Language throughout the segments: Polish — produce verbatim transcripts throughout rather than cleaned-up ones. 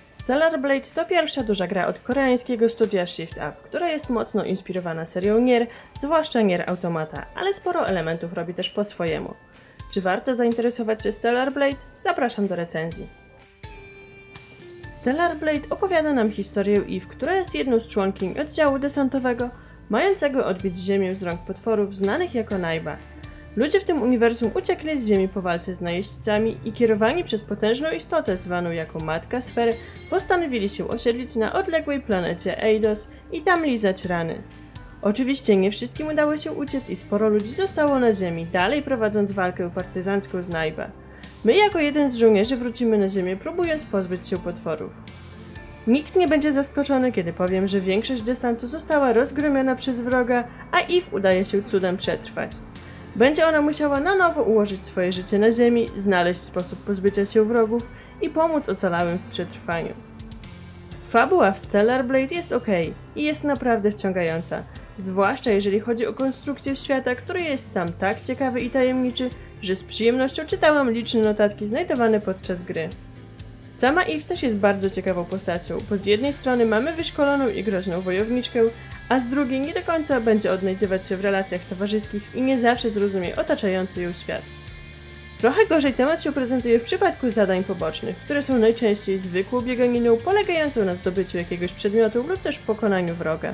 Stellar Blade to pierwsza duża gra od koreańskiego studia Shift Up, która jest mocno inspirowana serią Nier, zwłaszcza Nier Automata, ale sporo elementów robi też po swojemu. Czy warto zainteresować się Stellar Blade? Zapraszam do recenzji. Stellar Blade opowiada nam historię Eve, która jest jedną z członkiń oddziału desantowego, mającego odbić Ziemię z rąk potworów znanych jako Naiba. Ludzie w tym uniwersum uciekli z Ziemi po walce z najeźdźcami i kierowani przez potężną istotę zwaną jako Matka Sfery postanowili się osiedlić na odległej planecie Eidos i tam lizać rany. Oczywiście nie wszystkim udało się uciec i sporo ludzi zostało na Ziemi, dalej prowadząc walkę partyzancką z Naiba. My jako jeden z żołnierzy wrócimy na Ziemię, próbując pozbyć się potworów. Nikt nie będzie zaskoczony, kiedy powiem, że większość desantu została rozgromiona przez wroga, a Eve udaje się cudem przetrwać. Będzie ona musiała na nowo ułożyć swoje życie na Ziemi, znaleźć sposób pozbycia się wrogów i pomóc ocalałym w przetrwaniu. Fabuła w Stellar Blade jest ok i jest naprawdę wciągająca, zwłaszcza jeżeli chodzi o konstrukcję świata, który jest sam tak ciekawy i tajemniczy, że z przyjemnością czytałam liczne notatki znajdowane podczas gry. Sama Eve też jest bardzo ciekawą postacią, bo z jednej strony mamy wyszkoloną i groźną wojowniczkę, a z drugiej nie do końca będzie odnajdywać się w relacjach towarzyskich i nie zawsze zrozumie otaczający ją świat. Trochę gorzej temat się prezentuje w przypadku zadań pobocznych, które są najczęściej zwykłą bieganiną polegającą na zdobyciu jakiegoś przedmiotu lub też pokonaniu wroga.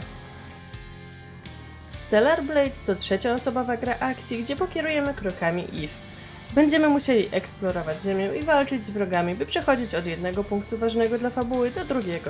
Stellar Blade to trzecioosobowa gra akcji, gdzie pokierujemy krokami Eve. Będziemy musieli eksplorować Ziemię i walczyć z wrogami, by przechodzić od jednego punktu ważnego dla fabuły do drugiego.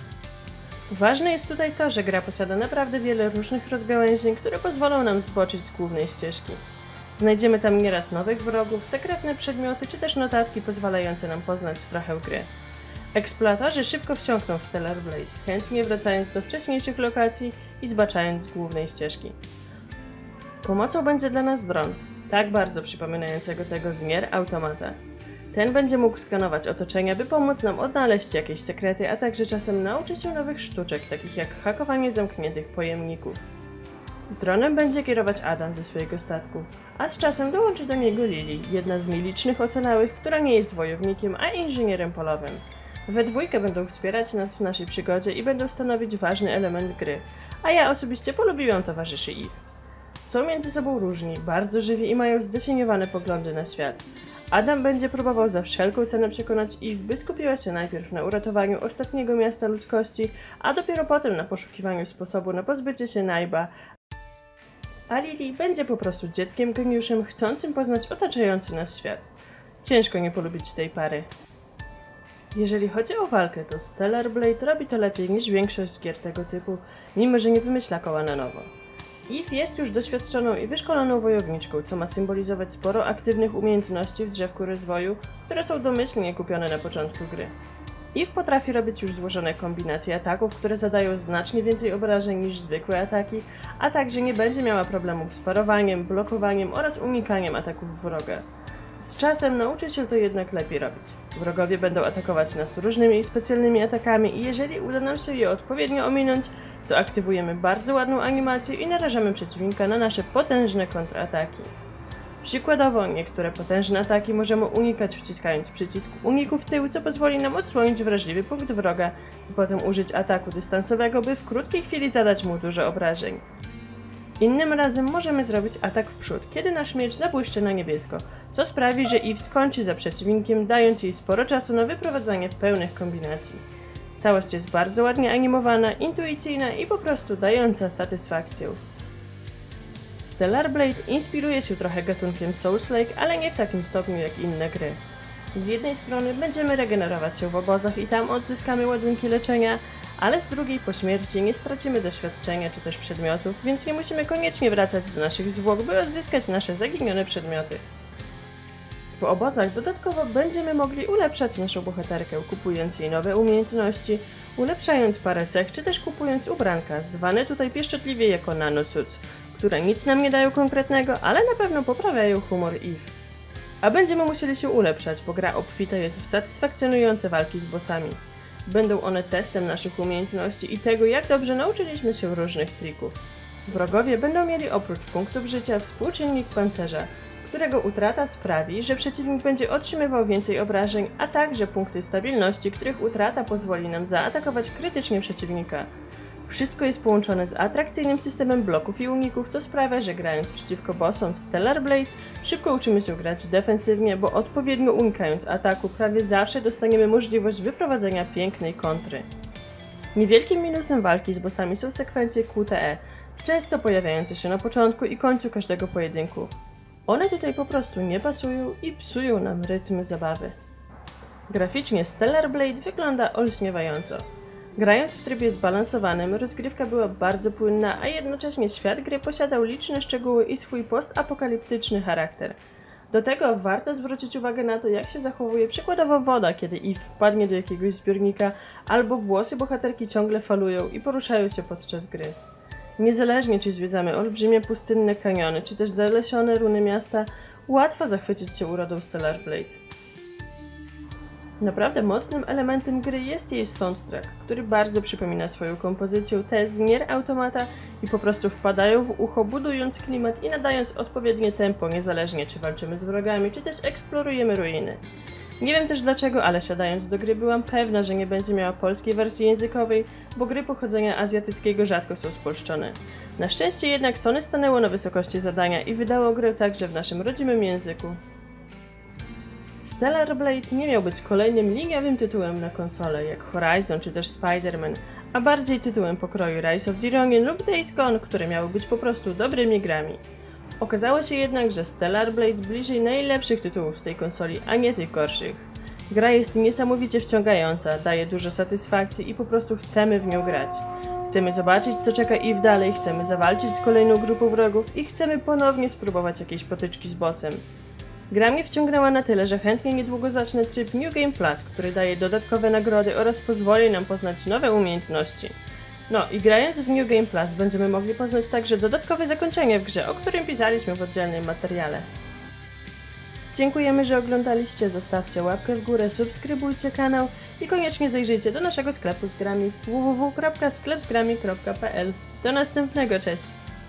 Ważne jest tutaj to, że gra posiada naprawdę wiele różnych rozgałęzień, które pozwolą nam zboczyć z głównej ścieżki. Znajdziemy tam nieraz nowych wrogów, sekretne przedmioty czy też notatki pozwalające nam poznać trochę gry. Eksploatorzy szybko wsiąkną w Stellar Blade, chętnie wracając do wcześniejszych lokacji i zbaczając z głównej ścieżki. Pomocą będzie dla nas dron, tak bardzo przypominającego tego z Nier Automata. Ten będzie mógł skanować otoczenia, by pomóc nam odnaleźć jakieś sekrety, a także czasem nauczyć się nowych sztuczek, takich jak hakowanie zamkniętych pojemników. Dronem będzie kierować Adam ze swojego statku, a z czasem dołączy do niego Lily, jedna z nielicznych ocalałych, która nie jest wojownikiem, a inżynierem polowym. We dwójkę będą wspierać nas w naszej przygodzie i będą stanowić ważny element gry, a ja osobiście polubiłam towarzyszy Eve. Są między sobą różni, bardzo żywi i mają zdefiniowane poglądy na świat. Adam będzie próbował za wszelką cenę przekonać Eve, by skupiła się najpierw na uratowaniu ostatniego miasta ludzkości, a dopiero potem na poszukiwaniu sposobu na pozbycie się Naiba, a Lily będzie po prostu dzieckiem geniuszem chcącym poznać otaczający nas świat. Ciężko nie polubić tej pary. Jeżeli chodzi o walkę, to Stellar Blade robi to lepiej niż większość gier tego typu, mimo że nie wymyśla koła na nowo. Eve jest już doświadczoną i wyszkoloną wojowniczką, co ma symbolizować sporo aktywnych umiejętności w drzewku rozwoju, które są domyślnie kupione na początku gry. Eve potrafi robić już złożone kombinacje ataków, które zadają znacznie więcej obrażeń niż zwykłe ataki, a także nie będzie miała problemów z parowaniem, blokowaniem oraz unikaniem ataków wroga. Z czasem nauczy się to jednak lepiej robić. Wrogowie będą atakować nas różnymi specjalnymi atakami i jeżeli uda nam się je odpowiednio ominąć, to aktywujemy bardzo ładną animację i narażamy przeciwnika na nasze potężne kontrataki. Przykładowo, niektóre potężne ataki możemy unikać wciskając przycisk uniku w tył, co pozwoli nam odsłonić wrażliwy punkt wroga i potem użyć ataku dystansowego, by w krótkiej chwili zadać mu dużo obrażeń. Innym razem możemy zrobić atak w przód, kiedy nasz miecz zabłyszczy na niebiesko, co sprawi, że Eve skończy za przeciwnikiem, dając jej sporo czasu na wyprowadzanie pełnych kombinacji. Całość jest bardzo ładnie animowana, intuicyjna i po prostu dająca satysfakcję. Stellar Blade inspiruje się trochę gatunkiem Souls-like, ale nie w takim stopniu jak inne gry. Z jednej strony będziemy regenerować się w obozach i tam odzyskamy ładunki leczenia, ale z drugiej po śmierci nie stracimy doświadczenia czy też przedmiotów, więc nie musimy koniecznie wracać do naszych zwłok, by odzyskać nasze zaginione przedmioty. W obozach dodatkowo będziemy mogli ulepszać naszą bohaterkę, kupując jej nowe umiejętności, ulepszając parę cech, czy też kupując ubranka, zwane tutaj pieszczotliwie jako nanosuits, które nic nam nie dają konkretnego, ale na pewno poprawiają humor Eve. A będziemy musieli się ulepszać, bo gra obfita jest w satysfakcjonujące walki z bossami. Będą one testem naszych umiejętności i tego, jak dobrze nauczyliśmy się różnych trików. Wrogowie będą mieli oprócz punktów życia współczynnik pancerza, którego utrata sprawi, że przeciwnik będzie otrzymywał więcej obrażeń, a także punkty stabilności, których utrata pozwoli nam zaatakować krytycznie przeciwnika. Wszystko jest połączone z atrakcyjnym systemem bloków i uników, co sprawia, że grając przeciwko bossom w Stellar Blade szybko uczymy się grać defensywnie, bo odpowiednio unikając ataku prawie zawsze dostaniemy możliwość wyprowadzenia pięknej kontry. Niewielkim minusem walki z bossami są sekwencje Q T E, często pojawiające się na początku i końcu każdego pojedynku. One tutaj po prostu nie pasują i psują nam rytm zabawy. Graficznie Stellar Blade wygląda olśniewająco. Grając w trybie zbalansowanym, rozgrywka była bardzo płynna, a jednocześnie świat gry posiadał liczne szczegóły i swój postapokaliptyczny charakter. Do tego warto zwrócić uwagę na to, jak się zachowuje przykładowo woda, kiedy Eve wpadnie do jakiegoś zbiornika, albo włosy bohaterki ciągle falują i poruszają się podczas gry. Niezależnie czy zwiedzamy olbrzymie pustynne kaniony, czy też zalesione runy miasta, łatwo zachwycić się urodą Stellar Blade. Naprawdę mocnym elementem gry jest jej soundtrack, który bardzo przypomina swoją kompozycją te z Nier Automata i po prostu wpadają w ucho, budując klimat i nadając odpowiednie tempo, niezależnie czy walczymy z wrogami, czy też eksplorujemy ruiny. Nie wiem też dlaczego, ale siadając do gry byłam pewna, że nie będzie miała polskiej wersji językowej, bo gry pochodzenia azjatyckiego rzadko są spolszczone. Na szczęście jednak Sony stanęło na wysokości zadania i wydało grę także w naszym rodzimym języku. Stellar Blade nie miał być kolejnym liniowym tytułem na konsolę, jak Horizon czy też Spider-Man, a bardziej tytułem pokroju Rise of the Ronin lub Days Gone, które miały być po prostu dobrymi grami. Okazało się jednak, że Stellar Blade bliżej najlepszych tytułów z tej konsoli, a nie tych gorszych. Gra jest niesamowicie wciągająca, daje dużo satysfakcji i po prostu chcemy w nią grać. Chcemy zobaczyć, co czeka Eve dalej, chcemy zawalczyć z kolejną grupą wrogów i chcemy ponownie spróbować jakiejś potyczki z bossem. Gra mnie wciągnęła na tyle, że chętnie niedługo zacznę tryb New Game Plus, który daje dodatkowe nagrody oraz pozwoli nam poznać nowe umiejętności. No i grając w New Game Plus będziemy mogli poznać także dodatkowe zakończenie w grze, o którym pisaliśmy w oddzielnym materiale. Dziękujemy, że oglądaliście, zostawcie łapkę w górę, subskrybujcie kanał i koniecznie zajrzyjcie do naszego sklepu z grami w w w kropka sklep z grami kropka p l. Do następnego, cześć!